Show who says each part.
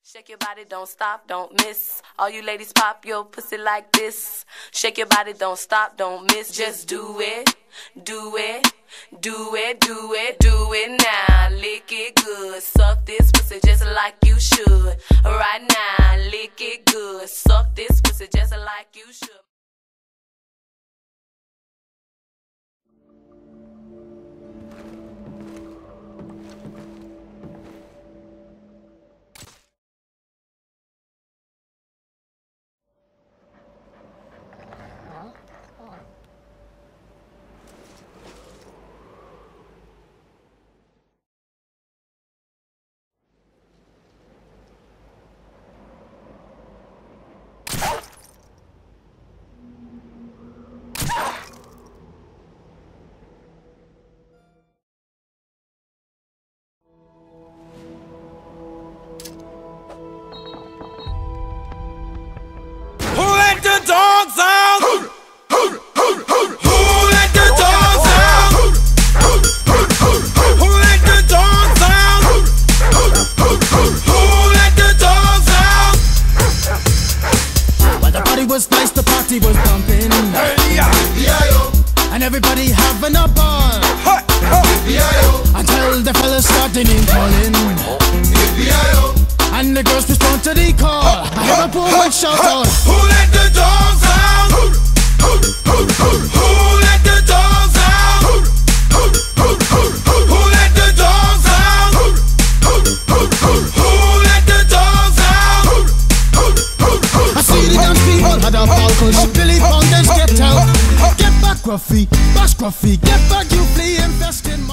Speaker 1: Shake your body, don't stop, don't miss. All you ladies pop your pussy like this. Shake your body, don't stop, don't miss. Just do it, do it, do it, do it, do it now. Lick it good, suck this pussy just like you should. Right now, lick it good, suck this pussy just like you should.
Speaker 2: The dogs out. Who let the dogs out? Who let the dogs out? Who let the dogs out?
Speaker 3: Well, the party was nice, the party was pumping, and everybody having a ball until the fellas started name calling, and the girls respond to the call. I hear a woman shout out,
Speaker 2: who let the dogs out? Who let the dogs out? Who let the dogs out? Who let the dogs out?
Speaker 3: I see the dance people had a ball cause Billy Fountains get out. Get back Gruffy, bash Gruffy, get back you flea infested